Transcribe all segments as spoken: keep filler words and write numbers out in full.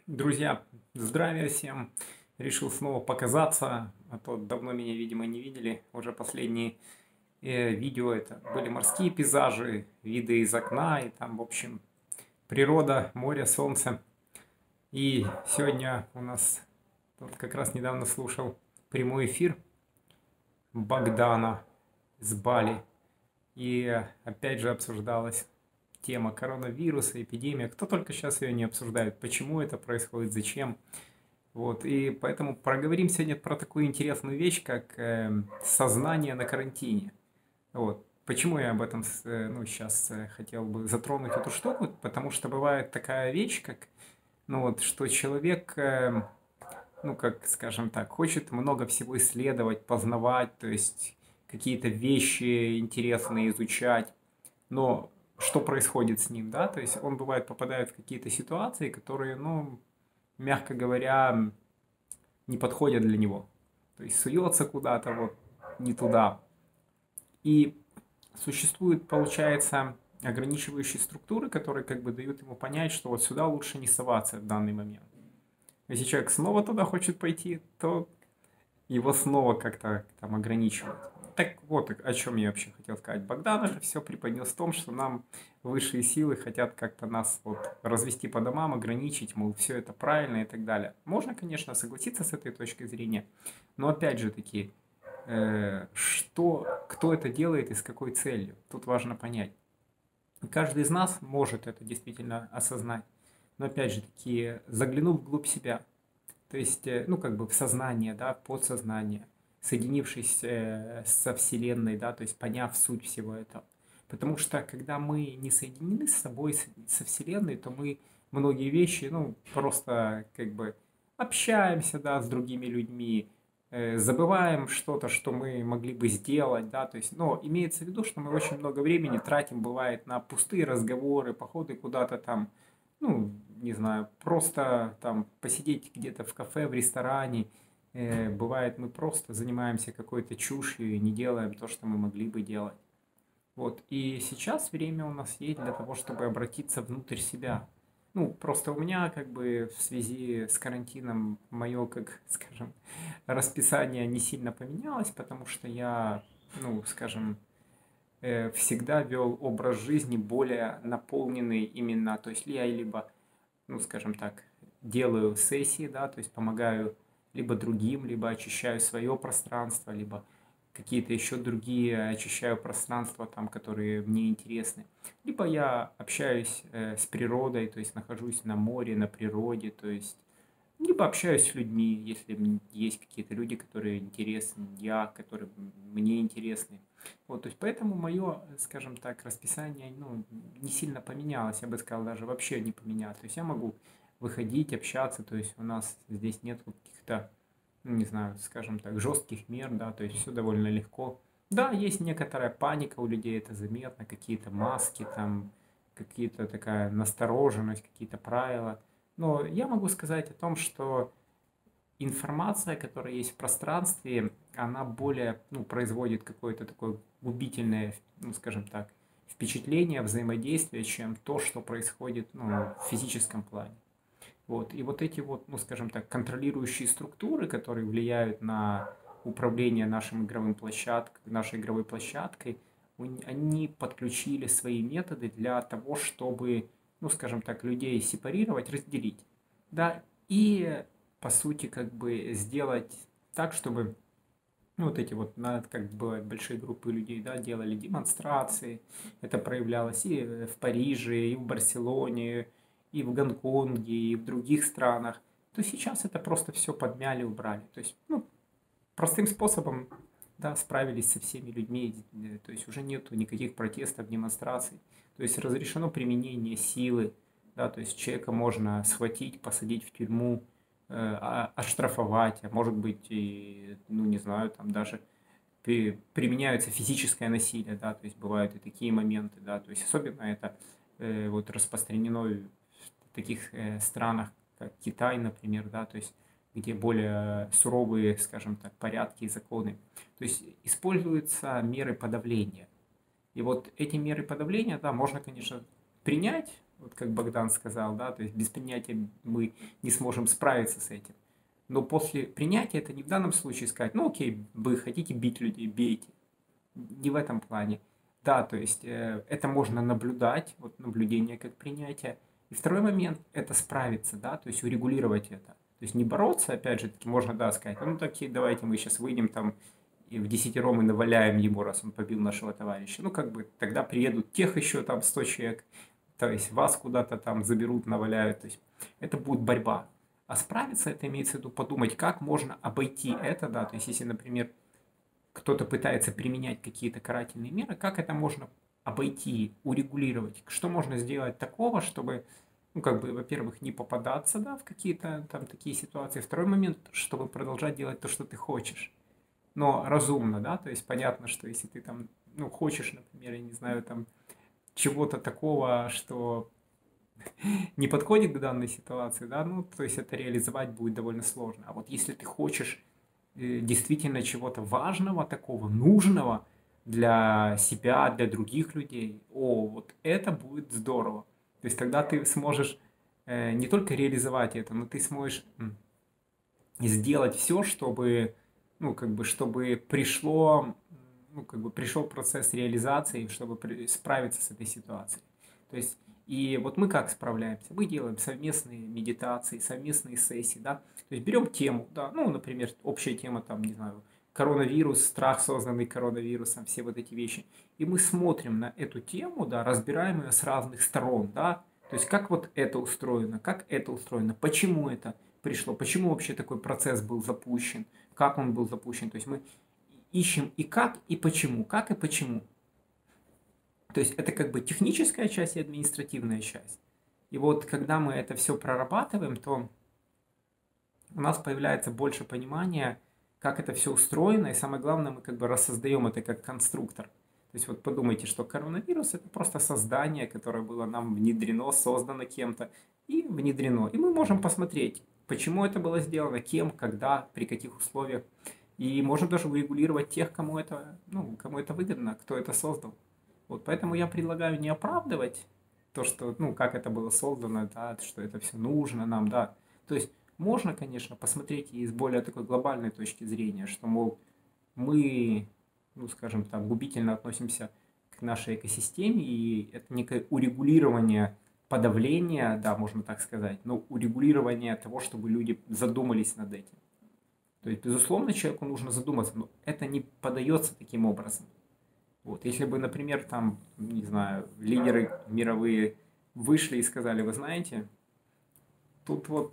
Друзья, здравия всем! Решил снова показаться, а то давно меня, видимо, не видели. Уже последние э, видео это были морские пейзажи, виды из окна, и там, в общем, природа, море, солнце. И сегодня у нас, вот как раз недавно слушал прямой эфир Богдана с Бали. И опять же обсуждалась тема коронавируса, эпидемия. Кто только сейчас ее не обсуждает, почему это происходит, зачем. Вот, и поэтому проговорим сегодня про такую интересную вещь, как э, сознание на карантине. Вот. Почему я об этом с- э, ну, сейчас э, хотел бы затронуть эту штуку? Потому что бывает такая вещь, как, ну вот, что человек, э, ну как, скажем так, хочет много всего исследовать, познавать, то есть какие-то вещи интересные изучать, но что происходит с ним, да? То есть он бывает попадает в какие-то ситуации, которые, ну, мягко говоря, не подходят для него. То есть суется куда-то вот не туда. И существуют, получается, ограничивающие структуры, которые как бы дают ему понять, что вот сюда лучше не соваться в данный момент. Если человек снова туда хочет пойти, то его снова как-то там ограничивают. Так вот, о чем я вообще хотел сказать. Богдан же все преподнес в том, что нам высшие силы хотят как-то нас вот развести по домам, ограничить, мол, все это правильно и так далее. Можно, конечно, согласиться с этой точки зрения, но опять же таки, э, что, кто это делает и с какой целью, тут важно понять. И каждый из нас может это действительно осознать, но опять же таки, заглянув вглубь себя, то есть, э, ну, как бы в сознание, да, в подсознание, соединившись э, со Вселенной, да, то есть поняв суть всего этого. Потому что, когда мы не соединены с собой, с- со Вселенной, то мы многие вещи, ну, просто как бы общаемся, да, с другими людьми, э, забываем что-то, что мы могли бы сделать, да, то есть, но имеется в виду, что мы очень много времени тратим, бывает, на пустые разговоры, походы куда-то там, ну, не знаю, просто там посидеть где-то в кафе, в ресторане. Э, бывает, мы просто занимаемся какой-то чушью и не делаем то, что мы могли бы делать. Вот. И сейчас время у нас есть для того, чтобы обратиться внутрь себя. Ну, просто у меня как бы в связи с карантином мое, как скажем, расписание не сильно поменялось, потому что я, ну, скажем, э, всегда вел образ жизни более наполненный именно, то есть я либо, ну, скажем так, делаю сессии, да, то есть помогаю либо другим, либо очищаю свое пространство, либо какие-то еще другие очищаю пространства, там, которые мне интересны. Либо я общаюсь э, с природой, то есть нахожусь на море, на природе, то есть либо общаюсь с людьми, если м- есть какие-то люди, которые интересны, я, которые м- мне интересны. Вот, то есть поэтому мое, скажем так, расписание, ну, не сильно поменялось, я бы сказал, даже вообще не поменялось. То есть я могу выходить, общаться, то есть у нас здесь нет каких-то, ну, не знаю, скажем так, жестких мер, да, то есть все довольно легко. Да, есть некоторая паника у людей, это заметно, какие-то маски, там, какие-то такая настороженность, какие-то правила. Но я могу сказать о том, что информация, которая есть в пространстве, она более, ну, производит какое-то такое губительное, ну, скажем так, впечатление, взаимодействие, чем то, что происходит, ну, в физическом плане. Вот. И вот эти вот, ну, скажем так, контролирующие структуры, которые влияют на управление нашим игровым площадкой, нашей игровой площадкой, он- они подключили свои методы для того, чтобы, ну, скажем так, людей сепарировать, разделить. Да, и, по сути, как бы сделать так, чтобы, ну, вот эти вот, на- как бывают большие группы людей, да, делали демонстрации. Это проявлялось и э, в Париже, и в Барселоне, и в Гонконге, и в других странах. То сейчас это просто все подмяли, убрали. То есть, ну, простым способом, да, справились со всеми людьми. э, То есть уже нету никаких протестов, демонстраций. То есть разрешено применение силы, да, то есть человека можно схватить, посадить в тюрьму, э, а- оштрафовать, а может быть и, ну не знаю, там даже при- применяется физическое насилие, да, то есть бывают и такие моменты, да, то есть особенно это э, вот распространено в таких э, странах, как Китай, например, да, то есть где более суровые, скажем так, порядки и законы. То есть используются меры подавления. И вот эти меры подавления, да, можно, конечно, принять, вот как Богдан сказал, да, то есть без принятия мы не сможем справиться с этим. Но после принятия это не в данном случае сказать, ну окей, вы хотите бить людей, бейте. Не в этом плане. Да, то есть э, это можно наблюдать, вот наблюдение как принятие. И второй момент – это справиться, да, то есть урегулировать это. То есть не бороться, опять же, таки можно, да, сказать, ну такие, давайте мы сейчас выйдем там и в десятером и наваляем ему, раз он побил нашего товарища. Ну, как бы тогда приедут тех еще там сто человек, то есть вас куда-то там заберут, наваляют. То есть это будет борьба. А справиться, это имеется в виду подумать, как можно обойти это, да, то есть если, например, кто-то пытается применять какие-то карательные меры, как это можно обойти, урегулировать, что можно сделать такого, чтобы, ну, как бы, во-первых, не попадаться, да, в какие-то там такие ситуации. Второй момент, чтобы продолжать делать то, что ты хочешь, но разумно, да, то есть понятно, что если ты там, ну, хочешь, например, я не знаю, там, чего-то такого, что не подходит к данной ситуации, да, ну, то есть это реализовать будет довольно сложно. А вот если ты хочешь э, действительно чего-то важного, такого нужного для себя, для других людей, о, вот это будет здорово. То есть тогда ты сможешь э, не только реализовать это, но ты сможешь м, сделать все, чтобы, ну, как бы, чтобы пришло, ну, как бы пришел процесс реализации, чтобы при- справиться с этой ситуацией. То есть, и вот мы как справляемся? Мы делаем совместные медитации, совместные сессии, да. То есть берем тему, да, ну, например, общая тема, там, не знаю, коронавирус, страх, созданный коронавирусом, все вот эти вещи. И мы смотрим на эту тему, да, разбираем ее с разных сторон, да. То есть как вот это устроено, как это устроено, почему это пришло, почему вообще такой процесс был запущен, как он был запущен. То есть мы ищем и как, и почему, как и почему. То есть это как бы техническая часть и административная часть. И вот когда мы это все прорабатываем, то у нас появляется больше понимания, как это все устроено, и самое главное, мы как бы рассоздаем это как конструктор. То есть вот подумайте, что коронавирус – это просто создание, которое было нам внедрено, создано кем-то и внедрено. И мы можем посмотреть, почему это было сделано, кем, когда, при каких условиях. И можем даже урегулировать тех, кому это, ну, кому это выгодно, кто это создал. Вот поэтому я предлагаю не оправдывать то, что, ну, как это было создано, да, что это все нужно нам, да. То есть можно, конечно, посмотреть и с более такой глобальной точки зрения, что, мол, мы, ну, скажем так, губительно относимся к нашей экосистеме, и это некое урегулирование подавления, да, можно так сказать, но урегулирование того, чтобы люди задумались над этим. То есть, безусловно, человеку нужно задуматься, но это не подается таким образом. Вот, если бы, например, там, не знаю, лидеры мировые вышли и сказали, вы знаете, тут вот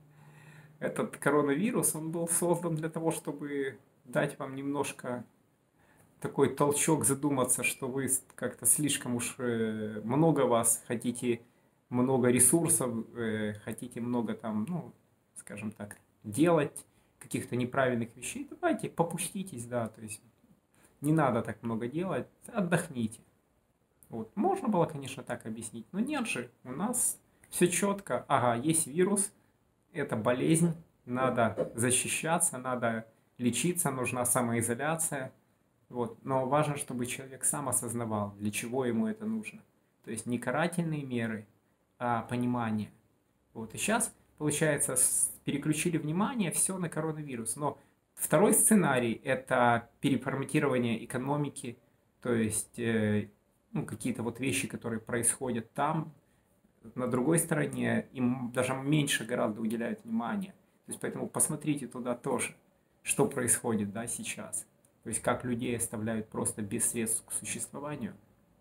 этот коронавирус, он был создан для того, чтобы дать вам немножко такой толчок задуматься, что вы как-то слишком уж э, много вас, хотите много ресурсов, э, хотите много там, ну, скажем так, делать каких-то неправильных вещей, давайте попуститесь, да, то есть не надо так много делать, отдохните. Вот. Можно было, конечно, так объяснить, но нет же, у нас все четко, ага, есть вирус, это болезнь, надо защищаться, надо лечиться, нужна самоизоляция. Вот. Но важно, чтобы человек сам осознавал, для чего ему это нужно. То есть не карательные меры, а понимание. Вот. И сейчас, получается, переключили внимание все на коронавирус. Но второй сценарий – это переформатирование экономики, то есть э, ну, какие-то вот вещи, которые происходят там. На другой стороне им даже меньше гораздо уделяют внимания. То есть поэтому посмотрите туда тоже, что происходит, да, сейчас. То есть как людей оставляют просто без средств к существованию.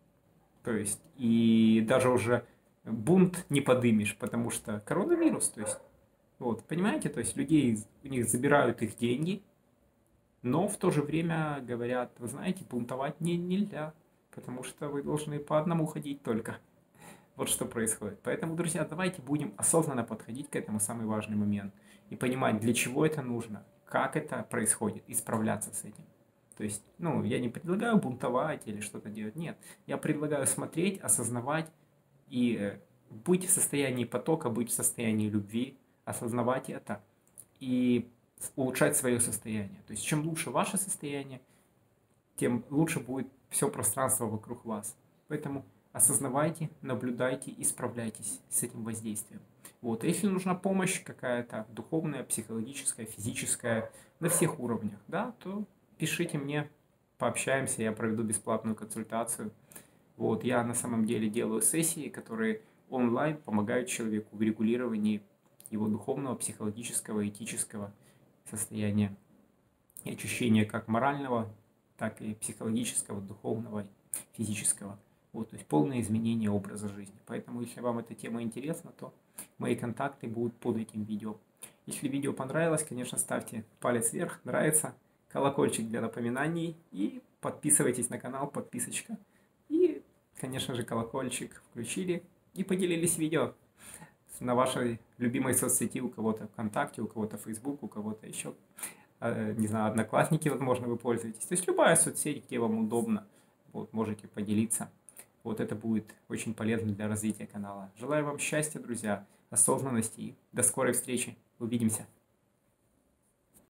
То есть и даже уже бунт не подымешь, потому что коронавирус, то есть, вот, понимаете, то есть людей, у них забирают их деньги, но в то же время говорят, вы знаете, бунтовать не, нельзя, потому что вы должны по одному ходить только. Вот что происходит. Поэтому, друзья, давайте будем осознанно подходить к этому, самый важный момент, и понимать, для чего это нужно, как это происходит, и справляться с этим. То есть, ну, я не предлагаю бунтовать или что-то делать, нет. Я предлагаю смотреть, осознавать и э, быть в состоянии потока, быть в состоянии любви, осознавать это и улучшать свое состояние. То есть, чем лучше ваше состояние, тем лучше будет все пространство вокруг вас. Поэтому осознавайте, наблюдайте и справляйтесь с этим воздействием. Вот. А если нужна помощь какая-то духовная, психологическая, физическая, на всех уровнях, да, то пишите мне, пообщаемся, я проведу бесплатную консультацию. Вот. Я на самом деле делаю сессии, которые онлайн помогают человеку в регулировании его духовного, психологического, этического состояния и очищения как морального, так и психологического, духовного, физического. Вот, то есть полное изменение образа жизни. Поэтому, если вам эта тема интересна, то мои контакты будут под этим видео. Если видео понравилось, конечно, ставьте палец вверх, нравится, колокольчик для напоминаний и подписывайтесь на канал, подписочка. И, конечно же, колокольчик включили и поделились видео на вашей любимой соцсети, у кого-то ВКонтакте, у кого-то Facebook, у кого-то еще, не знаю, Одноклассники, возможно, вы пользуетесь. То есть любая соцсеть, где вам удобно, вот, можете поделиться. Вот это будет очень полезно для развития канала. Желаю вам счастья, друзья, осознанности и до скорой встречи. Увидимся.